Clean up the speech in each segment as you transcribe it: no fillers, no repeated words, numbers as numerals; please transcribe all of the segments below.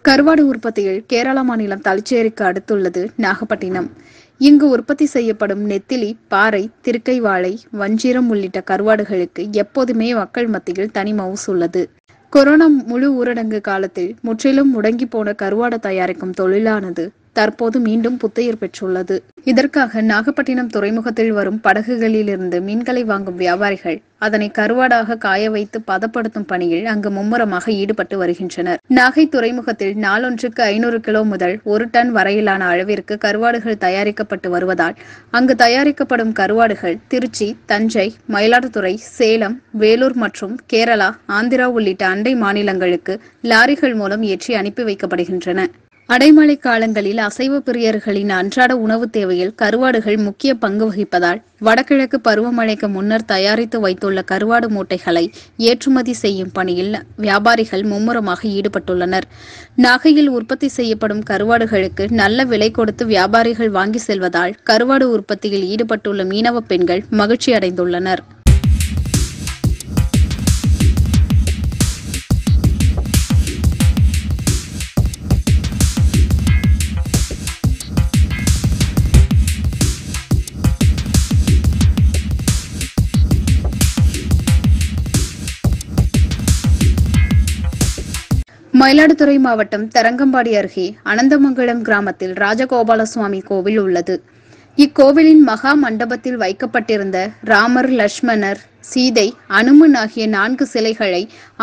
கருவாடு உற்பத்தியில் கேரள மாநிலம் தலச்சேரிக்கு அடுத்துள்ளது நாகப்பட்டினம். இங்கு உற்பத்தி செய்யப்படும் நெத்திலி, பாறை, திருக்கை வாழை, வஞ்சிரம் உள்ளிட்ட கருவாடுகளுக்கு எப்போதுமே மக்கள் மத்தியில் தனி மவுசு உள்ளது. கொரோனா முழு ஊரடங்கு காலத்தில் முற்றிலும் முடங்கி போன கருவாடு தயாரிக்கும் தொழிலானது தற்போது மீண்டும் புத்துயிர் பெற்றுள்ளது. இதற்காக நாகப்பட்டினம் துறைமுகத்தில் வரும் படகுகளிலிருந்து மீன்களை வாங்கும் வியாபாரிகள் அதனை கருவாடாக காய வைத்து பதப்படுத்தும் பணியில் அங்கு மும்முரமாக ஈடுபட்டு வருகின்றனர். நாகை துறைமுகத்தில் நாளொன்றுக்கு 500 கிலோ முதல் 1 டன் வரையிலான அளவிற்கு கருவாடுகள் தயாரிக்கப்பட்டு வருவதால் அங்கு தயாரிக்கப்படும் கருவாடுகள் திருச்சி, தஞ்சை, மயிலாடுதுறை, சேலம், வேலூர் மற்றும் கேரளா, ஆந்திரா உள்ளிட்ட அண்டை மாநிலங்களுக்கு லாரிகள் மூலம் ஏற்றி அனுப்பி வைக்கப்படுகின்றன. அடைமழை காலங்களில் அசைவ பிரியர்களின் அன்றாட உணவு தேவையில் கருவாடுகள் முக்கிய பங்கு வகிப்பதால் வடகிழக்கு பருவமழைக்கு முன்னர் தயாரித்து வைத்துள்ள கருவாடு மூட்டைகளை ஏற்றுமதி செய்யும் பணியில் வியாபாரிகள் மும்முரமாக ஈடுபட்டுள்ளனர். நாகையில் உற்பத்தி செய்யப்படும் கருவாடுகளுக்கு நல்ல விலை கொடுத்து வியாபாரிகள் வாங்கி செல்வதால் கருவாடு உற்பத்தியில் ஈடுபட்டுள்ள மீனவ பெண்கள் மகிழ்ச்சி அடைந்துள்ளனர். மயிலாடுதுறை மாவட்டம் தரங்கம்பாடி அருகே அனந்தமங்கலம் கிராமத்தில் ராஜகோபால சுவாமி கோவில் உள்ளது. இக்கோவிலின் மகா மண்டபத்தில் வைக்கப்பட்டிருந்த ராமர், லட்சுமணர், சீதை, அனுமன் ஆகிய 4 சிலைகளை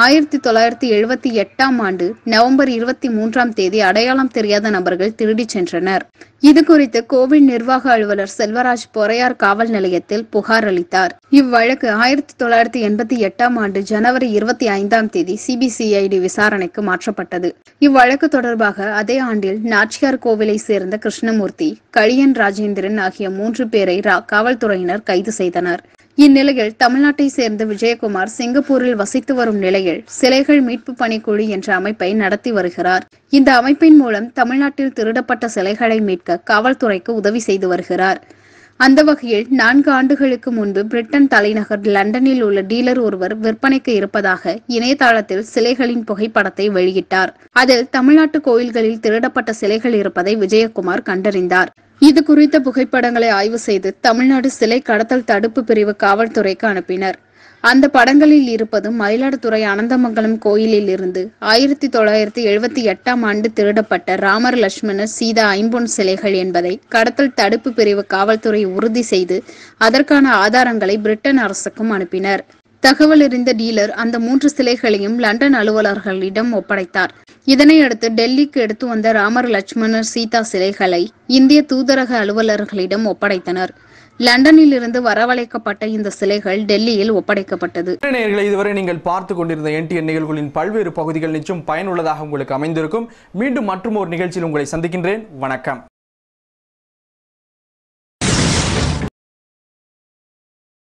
1978ஆம் ஆண்டு நவம்பர் 23ஆம் தேதி அடையாளம் தெரியாத நபர்கள் திருடிச் சென்றனர். இதுகுறித்து கோவில் நிர்வாக அலுவலர் செல்வராஜ் பொறையார் காவல் நிலையத்தில் புகார் அளித்தார். இவ்வழக்கு 1988ஆம் ஆண்டு ஜனவரி 25ஆம் தேதி சிபிசிஐடி விசாரணைக்கு மாற்றப்பட்டது. இவ்வழக்கு தொடர்பாக அதே ஆண்டில் நாச்சியார் கோவிலை சேர்ந்த கிருஷ்ணமூர்த்தி, கழியன் ராஜேந்திரன் ஆகிய 3 பேரை காவல்துறையினர் கைது செய்தனர். இந்நிலையில் தமிழ்நாட்டை சேர்ந்த விஜயகுமார் சிங்கப்பூரில் வசித்து வரும் நிலையில் சிலைகள் மீட்பு பணிக்குழு என்ற அமைப்பை நடத்தி வருகிறார். இந்த அமைப்பின் மூலம் தமிழ்நாட்டில் திருடப்பட்ட சிலைகளை மீட்க காவல்துறைக்கு உதவி செய்து வருகிறார். அந்த வகையில் 4 ஆண்டுகளுக்கு முன்பு பிரிட்டன் தலைநகர் லண்டனில் உள்ள டீலர் ஒருவர் விற்பனைக்கு இருப்பதாக இணையதளத்தில் சிலைகளின் புகைப்படத்தை வெளியிட்டார். அதில் தமிழ்நாட்டு கோயில்களில் திருடப்பட்ட சிலைகள் இருப்பதை விஜயகுமார் கண்டறிந்தார். இது குறித்த புகைப்படங்களை ஆய்வு செய்து தமிழ்நாடு சிலை கடத்தல் தடுப்பு பிரிவு காவல்துறைக்கு அனுப்பினர். அந்த படங்களில் இருப்பது மயிலாடுதுறை அனந்தமங்கலம் கோயிலில் இருந்து 1978ஆம் ஆண்டு திருடப்பட்ட ராமர், லட்சுமணர், சீதா ஐம்பொன் சிலைகள் என்பதை கடத்தல் தடுப்பு பிரிவு காவல்துறை உறுதி செய்து அதற்கான ஆதாரங்களை பிரிட்டன் அரசுக்கும் அனுப்பினர். தகவல் அறிந்த டீலர் அந்த 3 சிலைகளையும் லண்டன் அலுவலர்களிடம் ஒப்படைத்தார். இதனையடுத்து டெல்லிக்கு எடுத்து வந்த ராமர், லட்சுமணர், சீதா சிலைகளை இந்திய தூதரக அலுவலர்களிடம் ஒப்படைத்தனர். லண்டனில் இருந்து வரவழைக்கப்பட்ட இந்த சிலைகள் டெல்லியில் ஒப்படைக்கப்பட்டது. இதுவரை நீங்கள் பார்த்து கொண்டிருந்த NTN நிகழ்வுகளின் பல்வேறு பகுதிகள் நிச்சயம் பயனுள்ளதாக உங்களுக்கு அமைந்திருக்கும். மீண்டும் மற்றும் ஒரு நிகழ்ச்சியில் உங்களை சந்திக்கின்றேன். வணக்கம்.